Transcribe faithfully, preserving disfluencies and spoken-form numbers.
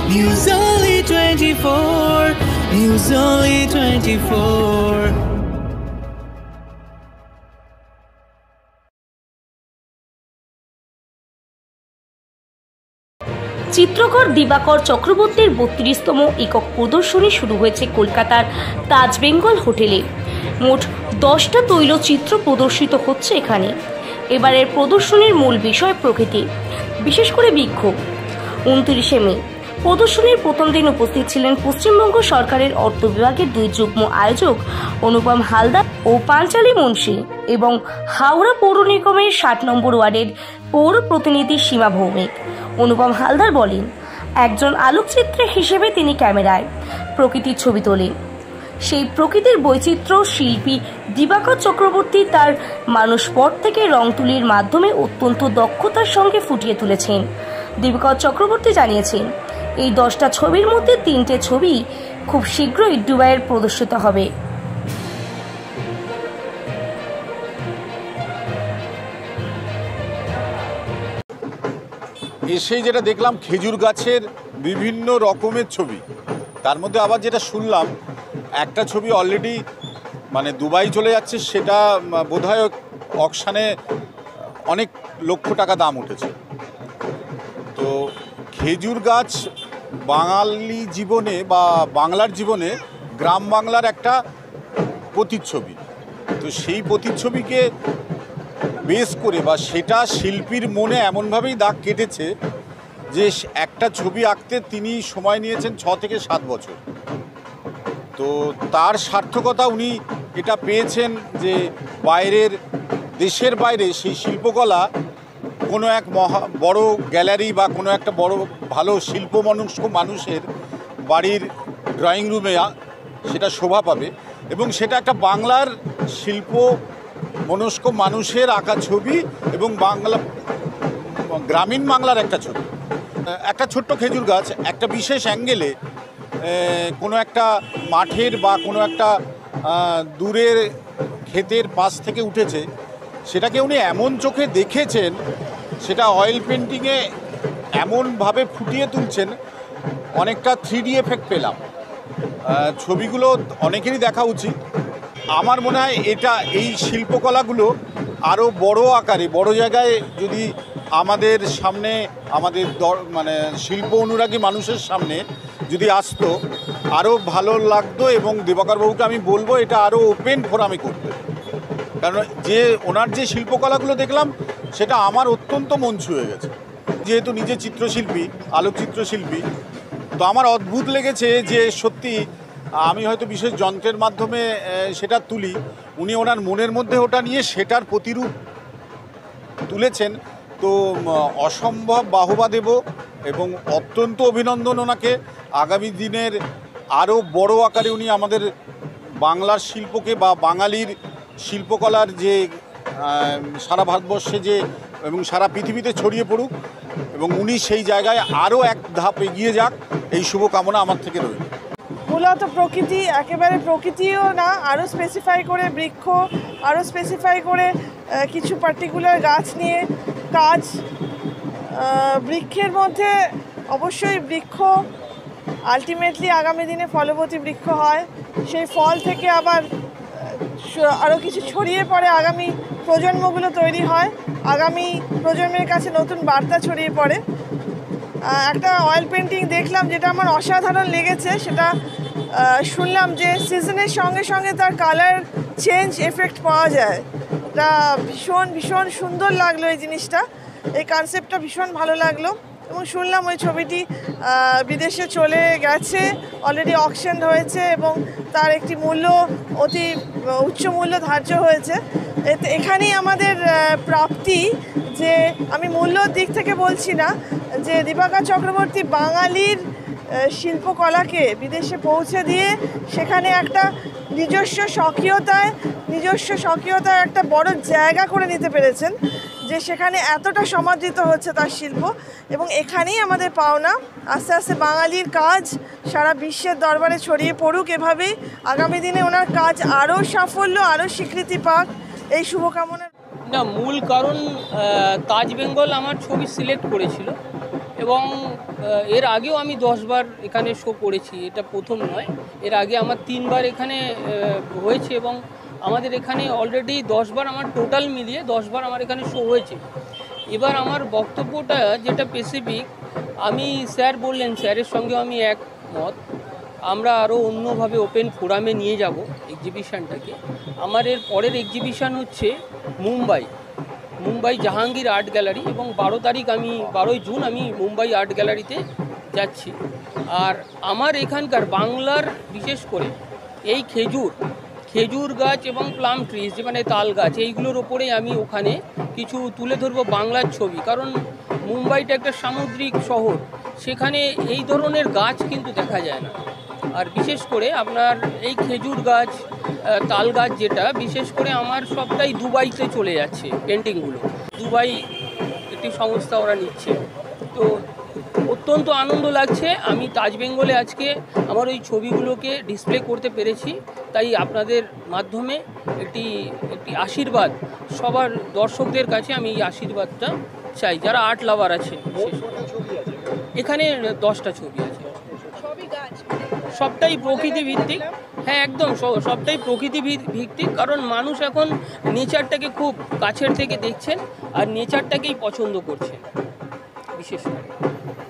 News Only twenty-four, News Only twenty-four. চিত্রকর দিবাকর চক্রবর্তীর বত্রিশতম একক প্রদর্শনী শুরু হয়েছে কলকাতার তাজ বেঙ্গল হোটেলে। মোট দশটা তৈলচিত্র প্রদর্শিত হচ্ছে এখানে। এবারের প্রদর্শনীর মূল বিষয় প্রকৃতি, বিশেষ করে বৃক্ষ। উনত্রিশে মে প্রদর্শনীর প্রথম দিন উপস্থিত ছিলেন পশ্চিমবঙ্গ সরকারের অর্থ বিভাগের দুই যুগ্ম আয়োজক অনুপম হালদার ও পাঞ্চালী মুন্সি এবং হাওড়া পৌর নিগমের ষাট নম্বর ওয়ার্ডের পৌর প্রতিনিধি সীমা ভৌমিক। অনুপম হালদার বলেন, একজন আলোকচিত্রী হিসেবে তিনি ক্যামেরায় প্রকৃতির ছবি তোলেন। সেই প্রকৃতির বৈচিত্র্য শিল্পী দিবাকর চক্রবর্তী তার নসপট থেকে রং তুলির মাধ্যমে অত্যন্ত দক্ষতার সঙ্গে ফুটিয়ে তুলেছেন। দিবাকর চক্রবর্তী জানিয়েছেন, এই দশটা ছবির মধ্যে তিনটে ছবি খুব শীঘ্রই দুবাইয়ে প্রদর্শিত হবে। এসেই যেটা দেখলাম খেজুর গাছের বিভিন্ন রকমের ছবি, তার মধ্যে আবার যেটা শুনলাম একটা ছবি অলরেডি মানে দুবাই চলে যাচ্ছে, সেটা বোধহয় অকশানে অনেক লক্ষ টাকা দাম উঠেছে। তো খেজুর গাছ বাঙালি জীবনে বা বাংলার জীবনে গ্রাম বাংলার একটা প্রতিচ্ছবি। তো সেই প্রতিচ্ছবিকে বেস করে বা সেটা শিল্পীর মনে এমনভাবেই দাগ কেটেছে যে একটা ছবি আঁকতে তিনি সময় নিয়েছেন ছ থেকে সাত বছর। তো তার সার্থকতা উনি এটা পেয়েছেন যে বাইরের দেশের বাইরে সেই শিল্পকলা কোনো এক মহা বড় গ্যালারি বা কোনো একটা বড় ভালো শিল্প মনস্ক মানুষের বাড়ির ড্রয়িং রুমে সেটা শোভা পাবে এবং সেটা একটা বাংলার শিল্প মনস্ক মানুষের আঁকা ছবি এবং বাংলা গ্রামীণ বাংলার একটা ছবি। একটা ছোট্ট খেজুর গাছ একটা বিশেষ অ্যাঙ্গেলে কোনো একটা মাঠের বা কোনো একটা দূরের ক্ষেতের পাশ থেকে উঠেছে, সেটাকে উনি এমন চোখে দেখেছেন, সেটা অয়েল পেন্টিংয়ে এমনভাবে ফুটিয়ে তুলছেন, অনেকটা থ্রি ডি এফেক্ট পেলাম। ছবিগুলো অনেকেরই দেখা উচিত। আমার মনে হয় এটা এই শিল্পকলাগুলো আরও বড় আকারে বড় জায়গায় যদি আমাদের সামনে আমাদের মানে শিল্প অনুরাগী মানুষের সামনে যদি আসতো আরও ভালো লাগতো এবং দিবাকরবাবুকে আমি বলবো এটা আরও ওপেন ফোরামে করতে, কারণ যে ওনার যে শিল্পকলাগুলো দেখলাম সেটা আমার অত্যন্ত মন ছুঁয়ে গেছে। যেহেতু নিজে চিত্রশিল্পী, আলোকচিত্রশিল্পী, তো আমার অদ্ভুত লেগেছে যে সত্যি আমি হয়তো বিশেষ যন্ত্রের মাধ্যমে সেটা তুলি, উনি ওনার মনের মধ্যে ওটা নিয়ে সেটার প্রতিরূপ তুলেছেন। তো অসম্ভব বাহবা দেব এবং অত্যন্ত অভিনন্দন ওনাকে। আগামী দিনের আরও বড় আকারে উনি আমাদের বাংলার শিল্পকে বা বাঙালির শিল্পকলার যে সারা ভারতবর্ষে যে এবং সারা পৃথিবীতে ছড়িয়ে পড়ুক এবং উনি সেই জায়গায় আরও এক ধাপ এগিয়ে যাক, এই শুভকামনা আমার থেকে রইল। মূলত প্রকৃতি, একেবারে প্রকৃতিও না, আরও স্পেসিফাই করে বৃক্ষ, আরও স্পেসিফাই করে কিছু পার্টিকুলার গাছ নিয়ে কাজ। বৃক্ষের মধ্যে অবশ্যই বৃক্ষ আলটিমেটলি আগামী দিনে ফলবতী বৃক্ষ হয়, সেই ফল থেকে আবার আরও কিছু ছড়িয়ে পড়ে, আগামী প্রজন্মগুলো তৈরি হয়, আগামী প্রজন্মের কাছে নতুন বার্তা ছড়িয়ে পড়ে। একটা অয়েল পেন্টিং দেখলাম যেটা আমার অসাধারণ লেগেছে, সেটা শুনলাম যে সিজনের সঙ্গে সঙ্গে তার কালার চেঞ্জ এফেক্ট পাওয়া যায়। এটা ভীষণ ভীষণ সুন্দর লাগলো এই জিনিসটা, এই কনসেপ্টটা ভীষণ ভালো লাগলো। এবং শুনলাম ওই ছবিটি বিদেশে চলে গেছে, অলরেডি অকশন হয়েছে এবং তার একটি মূল্য অতি উচ্চ মূল্য ধার্য হয়েছে। এখানেই আমাদের প্রাপ্তি, যে আমি মূল্যর দিক থেকে বলছি না, যে দিবাকর চক্রবর্তী বাঙালির শিল্পকলাকে বিদেশে পৌঁছে দিয়ে সেখানে একটা নিজস্ব স্বকীয়তায় নিজস্ব স্বকীয়তার একটা বড় জায়গা করে নিতে পেরেছেন, যে সেখানে এতটা সমাদৃত হচ্ছে তার শিল্প। এবং এখানেই আমাদের পাওনা, আস্তে আস্তে বাঙালির কাজ সারা বিশ্বের দরবারে ছড়িয়ে পড়ুক, এভাবেই আগামী দিনে ওনার কাজ আরও সাফল্য, আরও স্বীকৃতি পাক, এই শুভকামনা। না, মূল কারণ তাজ বেঙ্গল আমার ছবি সিলেক্ট করেছিল এবং এর আগেও আমি দশবার এখানে শো করেছি, এটা প্রথম নয়। এর আগে আমার তিনবার এখানে হয়েছে এবং আমাদের এখানে অলরেডি দশবার আমার টোটাল মিলিয়ে দশবার আমার এখানে শো হয়েছে। এবার আমার বক্তব্যটা যেটা স্পেসিফিক, আমি স্যার বললেন, স্যারের সঙ্গেও আমি একমত, আমরা আরও অন্যভাবে ওপেন ফোরামে নিয়ে যাব এক্সিবিশানটাকে। আমার এর পরের এক্সিবিশান হচ্ছে মুম্বাই মুম্বাই জাহাঙ্গীর আর্ট গ্যালারি, এবং বারো তারিখ আমি বারোই জুন আমি মুম্বাই আর্ট গ্যালারিতে যাচ্ছি। আর আমার এখানকার বাংলার বিশেষ করে এই খেজুর খেজুর গাছ এবং প্লাম ট্রিজ, যে মানে তাল গাছ, এইগুলোর ওপরে আমি ওখানে কিছু তুলে ধরবো বাংলার ছবি। কারণ মুম্বাইটা একটা সামুদ্রিক শহর, সেখানে এই ধরনের গাছ কিন্তু দেখা যায় না। আর বিশেষ করে আপনার এই খেজুর গাছ, তাল গাছ, যেটা বিশেষ করে আমার সবটাই দুবাইতে চলে যাচ্ছে পেন্টিংগুলো। দুবাই একটি সংস্থা ওরা নিচ্ছে, তো অত্যন্ত আনন্দ লাগছে। আমি তাজ বেঙ্গলে আজকে আমার ওই ছবিগুলোকে ডিসপ্লে করতে পেরেছি, তাই আপনাদের মাধ্যমে একটি একটি আশীর্বাদ সবার দর্শকদের কাছে আমি এই আশীর্বাদটা চাই, যারা আর্ট লাভার আছে। এখানে দশটা ছবি আছে, সবটাই প্রকৃতি ভিত্তিক। হ্যাঁ, একদম সবটাই প্রকৃতি ভিত্তিক, কারণ মানুষ এখন নেচারটাকে খুব কাছের থেকে দেখছেন আর নেচারটাকেই পছন্দ করছেন বিশেষ করে।